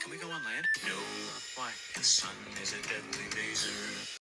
Can we go on land? No. Why? The sun is a deadly laser.